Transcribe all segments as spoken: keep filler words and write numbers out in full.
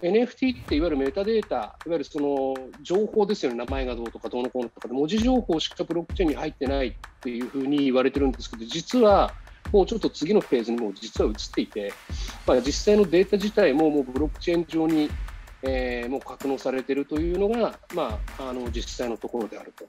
エヌエフティー っていわゆるメタデータ、いわゆるその情報ですよね、名前がどうとかどうのこうのとかで、文字情報しかブロックチェーンに入ってないっていうふうに言われてるんですけど、実はもうちょっと次のフェーズにも実は移っていて、まあ、実際のデータ自体ももうブロックチェーン上に、えー、もう格納されているというのが、まあ、あの実際のところであると。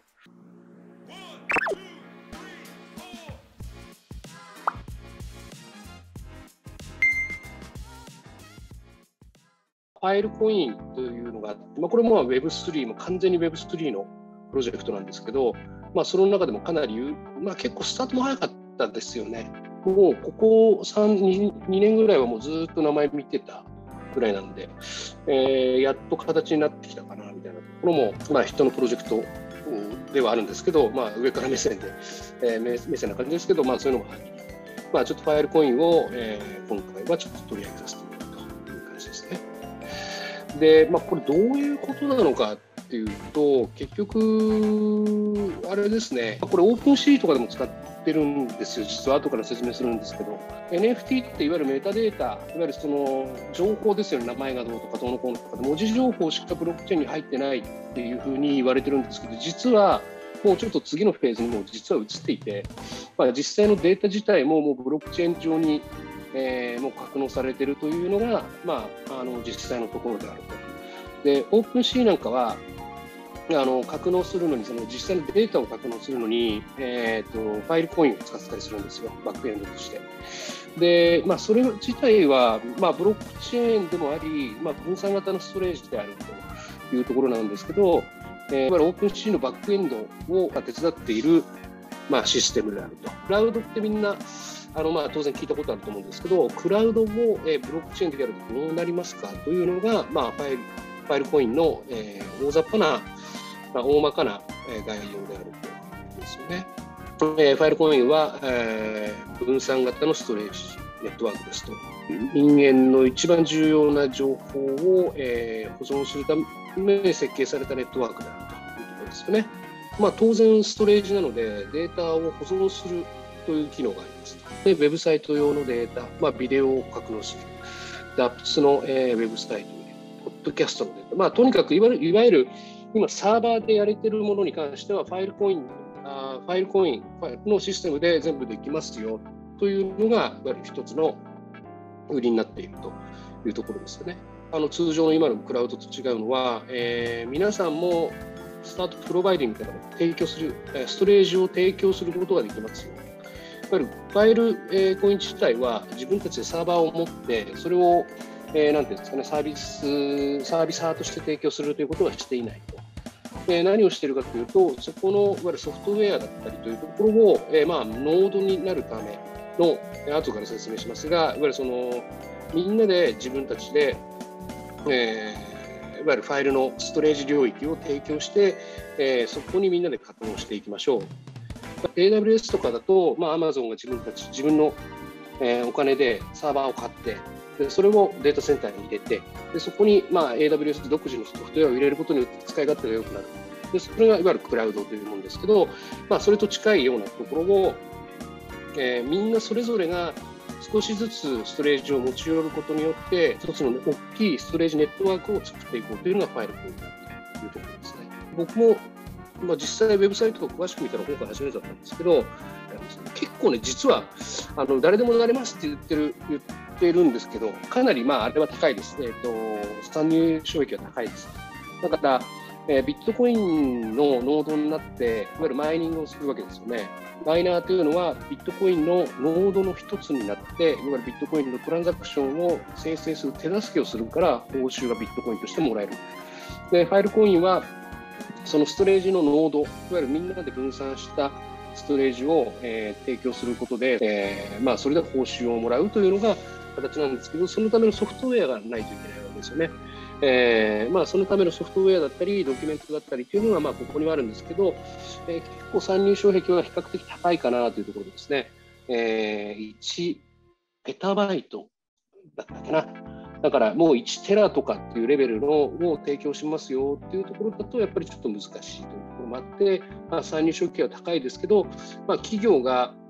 ファイルコインというのがあって、まあ、これも ウェブスリー も完全に ウェブスリー のプロジェクトなんですけど、まあ、その中でもかなり、まあ、結構スタートも早かったですよね。もうここさん、にねんぐらいはもうずっと名前見てたぐらいなんで、えー、やっと形になってきたかなみたいなところも、まあ、人のプロジェクトではあるんですけど、まあ、上から目線で、えー、目線な感じですけど、まあ、そういうのもあり、まあ、ちょっとファイルコインを、えー、今回はちょっと取り上げさせてもらうという感じですね。で、まあ、これどういうことなのかっていうと、結局、あれですね、これオープンシーとかでも使ってるんですよ、実は後から説明するんですけど、エヌエフティー っていわゆるメタデータ、いわゆるその情報ですよね、名前がどうとかどうのこうのとかで、文字情報しかブロックチェーンに入ってないっていうふうに言われてるんですけど、実はもうちょっと次のフェーズにも実は移っていて、まあ、実際のデータ自体ももうブロックチェーン上にえー、もう格納されているというのが、まあ、あの実際のところであると。で、オープンシーなんかは、あの格納するのに、その実際のデータを格納するのに、えーと、ファイルコインを使ってたりするんですよ、バックエンドとして。で、まあ、それ自体は、まあ、ブロックチェーンでもあり、まあ、分散型のストレージであるというところなんですけど、えー、いわゆるオープンシーのバックエンドを手伝っている、まあ、システムであると。クラウドってみんなあのまあ当然聞いたことあると思うんですけど、クラウドも、えー、ブロックチェーンでやるとどうなりますかというのが、まあ、ファイル、ファイルコインの、えー、大雑把な、まあ、大まかな、えー、概要であるとですよね。えー、ファイルコインは、えー、分散型のストレージネットワークですと。人間の一番重要な情報を、えー、保存するために設計されたネットワークであるというところですよね。まあ、当然ストレージなのでデータを保存するという機能があります。で、ウェブサイト用のデータ、まあ、ビデオを格納する、ダップスの、えー、ウェブサイト、ポッドキャストのデータ、まあ、とにかくいわゆる、いわゆる今サーバーでやれているものに関してはファイルコイン、あファイルコインのシステムで全部できますよというのが、いわゆる一つの売りになっているというところですよね。あの通常の今のクラウドと違うのは、えー、皆さんもスタートプロバイディングみたいなのを提供する、ストレージを提供することができますよ。やっぱりファイル、えー、コイン自体は自分たちでサーバーを持って、それを、えー、なんていうんですかね、サービス、サービサーとして提供するということはしていないと。で、何をしているかというと、そこのいわゆるソフトウェアだったりというところを、えー、まあノードになるための、後から説明しますが、いわゆるそのみんなで自分たちで、えー、いわゆるファイルのストレージ領域を提供して、えー、そこにみんなで格納していきましょう。エーダブリューエス とかだと、まあ、Amazon が自分たち、自分の、えー、お金でサーバーを買って、でそれをデータセンターに入れて、でそこに、まあ、エーダブリューエス 独自のソフトウェアを入れることによって使い勝手が良くなる。でそれがいわゆるクラウドというものですけど、まあ、それと近いようなところを、えー、みんなそれぞれが少しずつストレージを持ち寄ることによって、一つの大きいストレージネットワークを作っていこうというのがファイルコインだというところですね。僕もまあ、実際ウェブサイトを詳しく見たら今回初めてだったんですけど、結構ね、実はあの誰でもなれますって言ってる言ってるんですけど、かなりまああれは高いです。えっと参入障壁は高いです。だから、えー、ビットコインのノードになって、いわゆるマイニングをするわけですよね。マイナーというのはビットコインのノードの一つになって、いわゆるビットコインのトランザクションを生成する手助けをするから、報酬がビットコインとしてもらえる。で、ファイルコインはそのストレージのノード、いわゆるみんなで分散したストレージを、えー、提供することで、えーまあ、それで報酬をもらうというのが形なんですけど、そのためのソフトウェアがないといけないわけですよね。えーまあ、そのためのソフトウェアだったり、ドキュメントだったりというのがまあここにはあるんですけど、えー、結構参入障壁は比較的高いかなというところですね。えー、いちペタバイトだったかな。だからもういちテラとかっていうレベルのを提供しますよっていうところだとやっぱりちょっと難しいというところもあって、まあ、参入障壁は高いですけど、まあ、企業が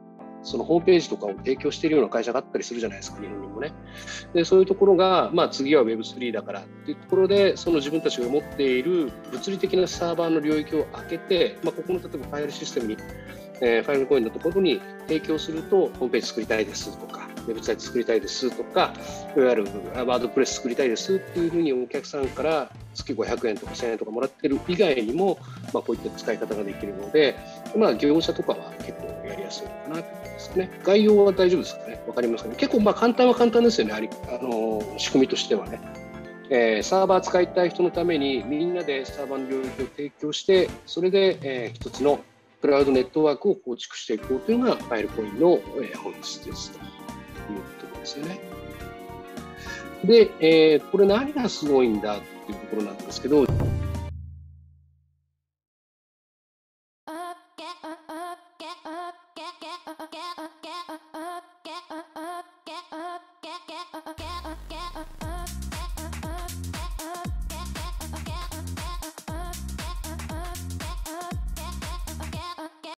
そのホームページとかを提供しているような会社があったりするじゃないですか、日本にもね。で、そういうところが、まあ、次は ウェブスリー だからっていうところで、その自分たちが持っている物理的なサーバーの領域を開けて、まあ、ここの例えばファイルシステムに、えー、ファイルコインのところに提供すると、ホームページ作りたいですとか、ウェブサイト作りたいですとか、いわゆるワードプレス作りたいですっていうふうにお客さんから月ごひゃくえんとかせんえんとかもらってる以外にも、まあ、こういった使い方ができるので、まあ、業者とかは結構やりやすいのかなと思いますね。概要は大丈夫ですかね。わかりますかね。結構まあ簡単は簡単ですよね。ありあの仕組みとしてはね。えー、サーバー使いたい人のためにみんなでサーバーの領域を提供して、それで、えー、一つのクラウドネットワークを構築していこうというのがファイルコインの、えー、本質ですというところですよね。で、えー、これ何がすごいんだっていうところなんですけど、